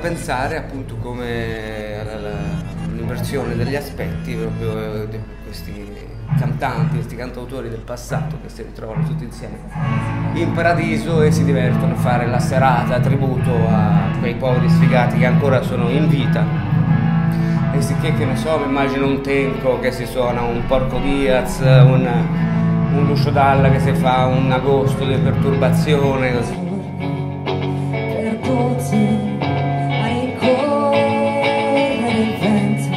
pensare appunto come all'inversione degli aspetti proprio di questi cantanti, questi cantautori del passato che si ritrovano tutti insieme in paradiso e si divertono a fare la serata tributo a quei poveri sfigati che ancora sono in vita. E sicché, che ne so, mi immagino un Tenco che si suona un Porco Diaz, un Lucio Dalla che si fa un agosto di perturbazione, così. A rincorrere il vento,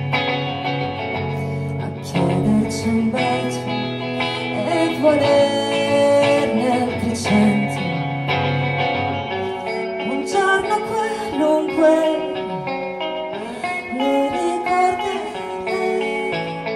a chiederci un bacio e volerne altri 100. Un giorno qualunque li ricorderei,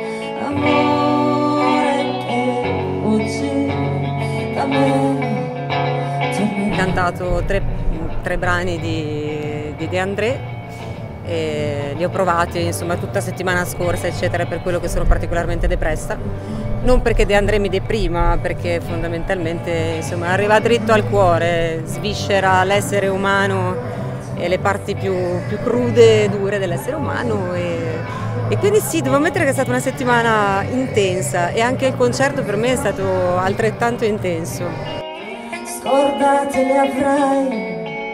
amore che oggi da me tornerà. Ho cantato tre brani di De André e li ho provati insomma tutta settimana scorsa eccetera, per quello che sono particolarmente depressa, non perché De André mi deprima, perché fondamentalmente insomma arriva dritto al cuore, sviscera l'essere umano e le parti più crude e dure dell'essere umano e quindi sì, devo ammettere che è stata una settimana intensa e anche il concerto per me è stato altrettanto intenso. Scordate le avrai,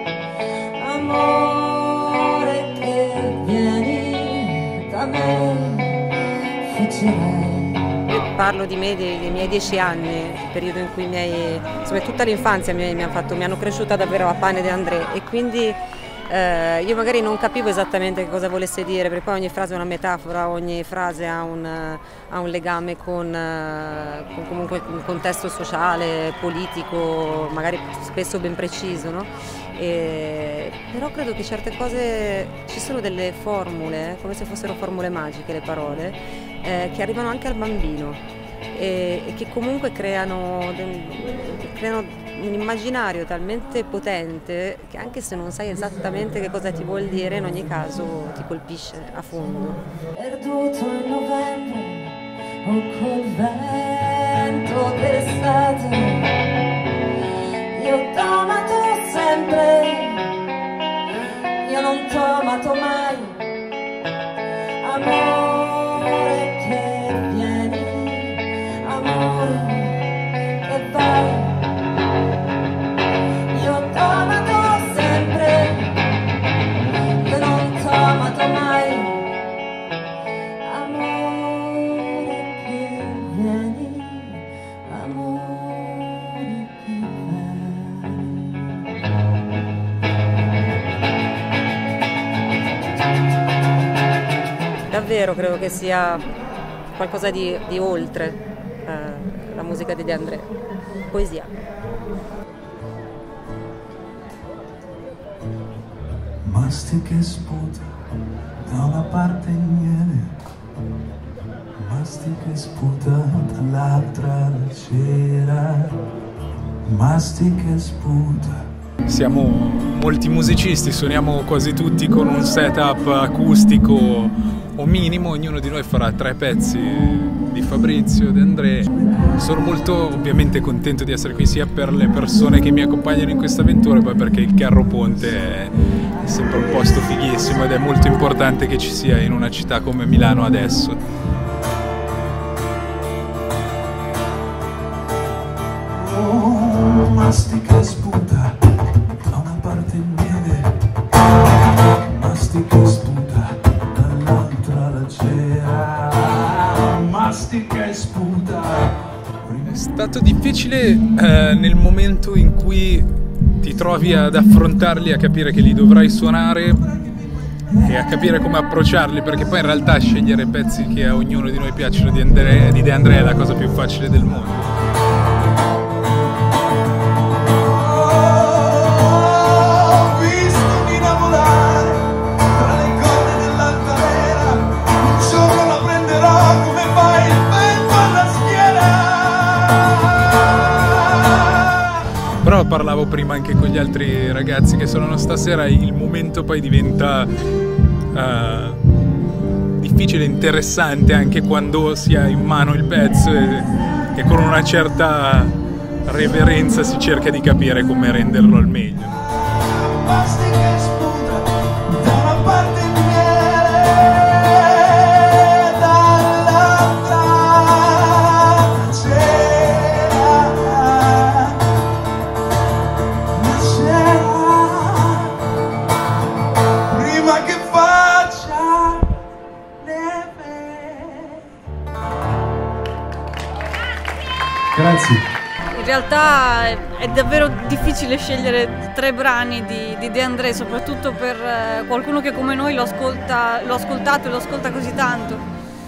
amore che vieni da me, fuggirai. Io parlo di me, dei miei 10 anni, il periodo in cui insomma tutta l'infanzia mi hanno cresciuta davvero a pane De André e quindi io magari non capivo esattamente che cosa volesse dire, perché poi ogni frase è una metafora, ogni frase ha un legame con comunque un contesto sociale, politico, magari spesso ben preciso, no? Però credo che certe cose, ci sono delle formule, come se fossero formule magiche le parole, che arrivano anche al bambino e che comunque creano un immaginario talmente potente che anche se non sai esattamente che cosa ti vuol dire, in ogni caso ti colpisce a fondo. Perduto in novembre o col vento d'estate, io t'ho amato sempre, io non t'ho amato mai, amore che vieni, amore che vai. Davvero credo che sia qualcosa di oltre la musica di De André, poesia. Mastica e sputa da una parte il miele, mastica e sputa dall'altra la cera, mastica e sputa. Siamo molti musicisti, suoniamo quasi tutti con un setup acustico o minimo, ognuno di noi farà 3 pezzi di Fabrizio, De André. Sono molto ovviamente contento di essere qui sia per le persone che mi accompagnano in questa avventura, poi perché il Carro Ponte è sempre un posto fighissimo ed è molto importante che ci sia in una città come Milano adesso. Oh, mastica e sputa da una parte il miele, mastica e sputa dall'altra la cera, mastica e sputa. È stato difficile nel momento in cui ti trovi ad affrontarli, a capire che li dovrai suonare e a capire come approcciarli, perché poi in realtà scegliere pezzi che a ognuno di noi piacciono di De André è la cosa più facile del mondo. Però parlavo prima anche con gli altri ragazzi che suonano stasera, il momento poi diventa difficile e interessante anche quando si ha in mano il pezzo e con una certa reverenza si cerca di capire come renderlo al meglio. Grazie. In realtà è davvero difficile scegliere 3 brani di De André, soprattutto per qualcuno che come noi l'ho ascoltato e lo ascolta così tanto.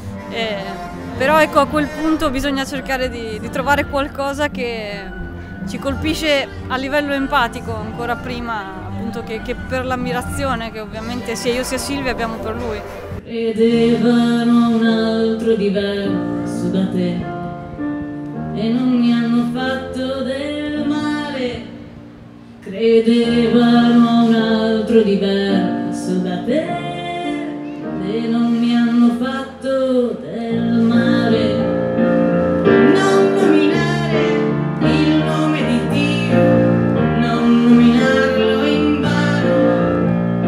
Però ecco, a quel punto bisogna cercare di trovare qualcosa che ci colpisce a livello empatico ancora prima appunto che per l'ammirazione che ovviamente sia io sia Silvia abbiamo per lui. Credevano a un altro diverso da te e non mi hanno fatto del male. Credevano a un altro diverso da te e non mi hanno fatto del male. Non nominare il nome di Dio, non nominarlo invano,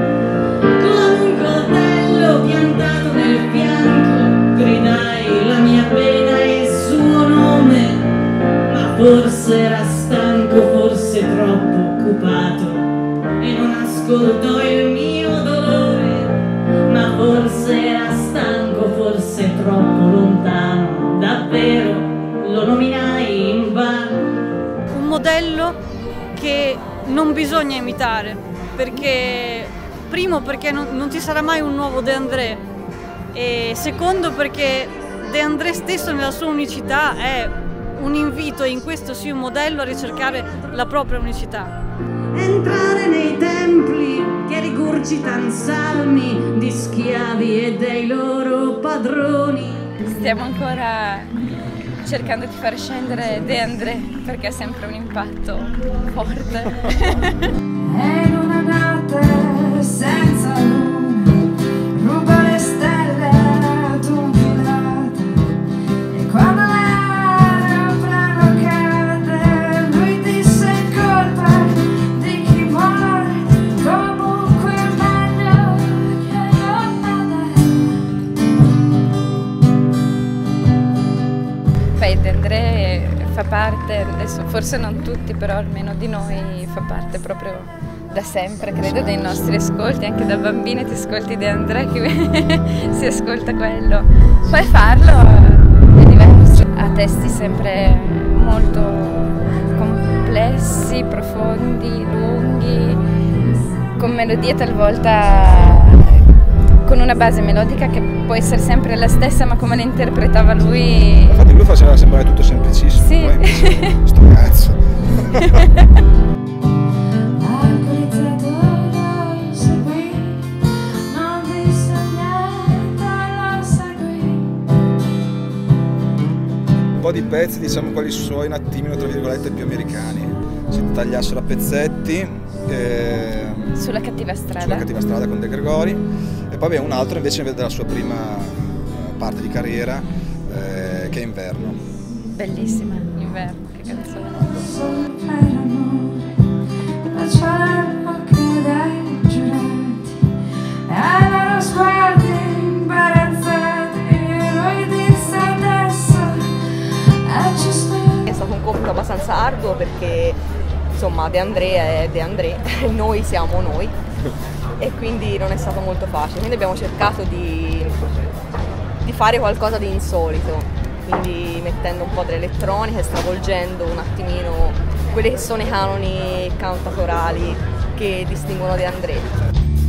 con un coltello piantato nel fianco gridai la mia pena e il suo nome, ma forse era stanco, forse troppo occupato e non ascoltò il mio dolore, ma forse era stanco, forse troppo lontano, davvero lo nominai invano. Un modello che non bisogna imitare, perché primo perché non ci sarà mai un nuovo De André e secondo perché De André stesso nella sua unicità è un invito, e in questo sì un modello, a ricercare la propria unicità. Entrare nei templi che rigurgitan salmi di schiavi e dei loro padroni. Stiamo ancora cercando di far scendere De André perché ha sempre un impatto forte. E in una notte senza luna ruba le stelle ad un pilota e quando l'aeroplano cade lui disse colpa di chi muore, comunque è meglio che non vada. Beh, De André fa parte, adesso forse non tutti, però almeno di noi fa parte proprio da sempre, credo, dei nostri ascolti, anche da bambini ti ascolti De André, che si ascolta quello. Poi farlo è diverso, ha testi sempre molto complessi, profondi, lunghi, con melodie talvolta con una base melodica che può essere sempre la stessa, ma come la interpretava lui. Infatti lui faceva sembrare tutto semplicissimo, sì. Poi invece sto cazzo. Un po' di pezzi, diciamo quelli suoi un attimino tra virgolette più americani, si tagliassero a pezzetti. Sulla cattiva strada. Sulla cattiva strada con De Gregori, e poi abbiamo un altro invece della sua prima parte di carriera, che è Inverno. Bellissima, Inverno, che canzone. Solo per amore, lasciarlo che dai giurati e ai loro sguardi imbarazzati, lui disse adesso è giusto. È stato un compito abbastanza arduo perché insomma De André è De André, noi siamo noi e quindi non è stato molto facile, quindi abbiamo cercato di fare qualcosa di insolito, quindi mettendo un po' dell'elettronica e stravolgendo un attimino quelli che sono i canoni cantatorali che distinguono De André.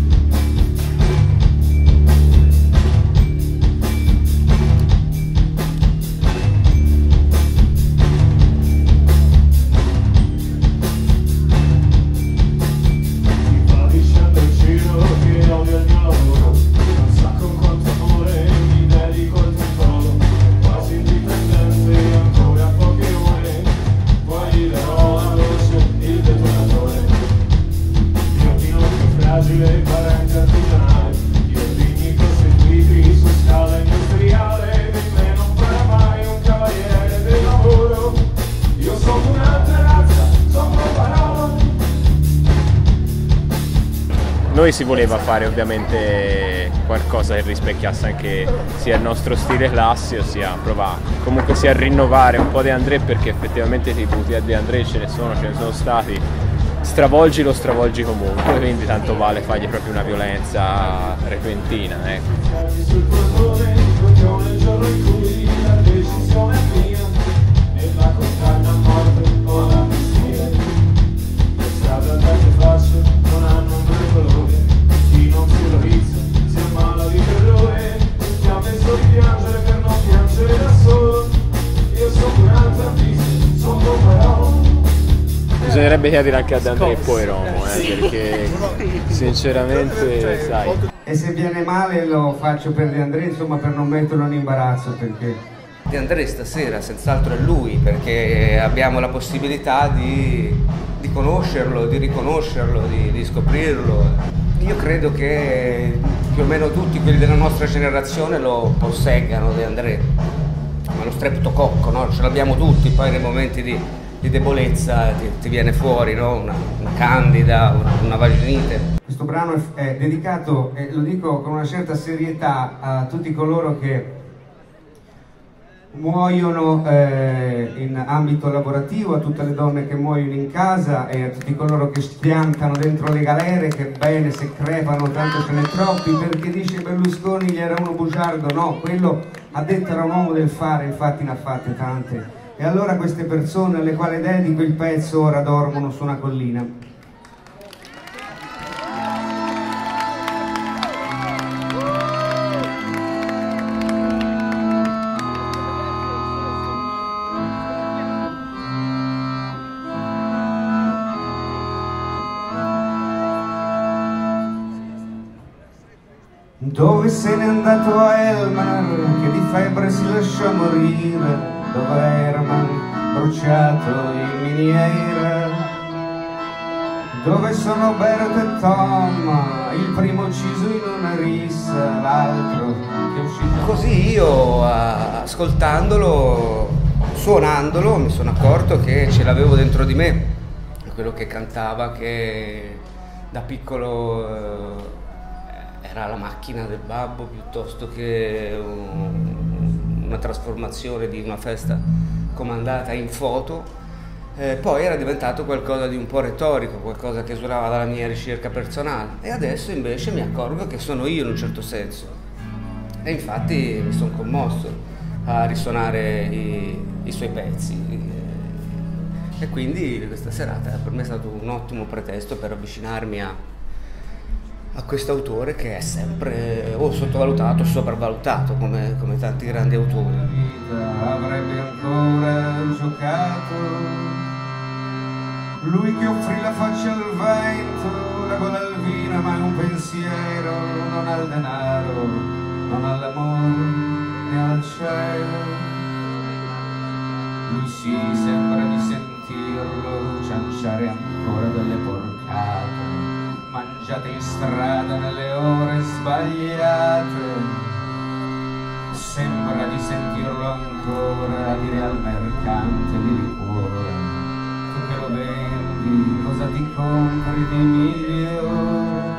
Noi si voleva fare ovviamente qualcosa che rispecchiasse anche sia il nostro stile classico, sia provare comunque sia a rinnovare un po' De André, perché effettivamente tributi a De André ce ne sono stati. Stravolgi lo stravolgi comunque, quindi tanto vale fargli proprio una violenza repentina, ecco. Bisognerebbe chiedere anche ad Andrea Poeromo, perché sinceramente, sai. E se viene male lo faccio per De André, insomma, per non metterlo in imbarazzo, perché De André stasera senz'altro è lui, perché abbiamo la possibilità di conoscerlo, di riconoscerlo, di scoprirlo. Io credo che più o meno tutti quelli della nostra generazione lo posseggano De André, ma lo streptococco, no? Ce l'abbiamo tutti, poi nei momenti di debolezza ti viene fuori, no? una candida, una vaginite. Questo brano è dedicato, e lo dico con una certa serietà, a tutti coloro che muoiono in ambito lavorativo, a tutte le donne che muoiono in casa e a tutti coloro che spiantano dentro le galere, che bene se crepano, tanto ce n'è troppi, perché dice Berlusconi gli era uno bugiardo, no, quello ha detto era un uomo del fare, infatti ne ha fatte tante. E allora queste persone alle quali dedico il pezzo ora dormono su una collina. Dove se n'è andato Elmar, che di febbre si lasciò morire, dove Herman, bruciato in miniera, dove sono Bert e Tom, il primo ucciso in una rissa, l'altro che è uscito. Così io, ascoltandolo, suonandolo, mi sono accorto che ce l'avevo dentro di me, quello che cantava, che da piccolo era la macchina del babbo piuttosto che una trasformazione di una festa comandata in foto, poi era diventato qualcosa di un po' retorico, qualcosa che esulava dalla mia ricerca personale, e adesso invece mi accorgo che sono io in un certo senso, e infatti mi sono commosso a risuonare i suoi pezzi, e quindi questa serata per me è stato un ottimo pretesto per avvicinarmi a questo autore che è sempre o sottovalutato o sopravvalutato come tanti grandi autori. Avrebbe ancora giocato, lui che offrì la faccia al vento, la gola al vino, ma un pensiero, non al denaro, non all'amore né al cielo. Lui sì, sembra di sentirlo cianciare ancora delle porcate mangiate in strada nelle ore sbagliate, sembra di sentirlo ancora dire al mercante di liquore: tu che lo vendi, cosa ti compri di migliore?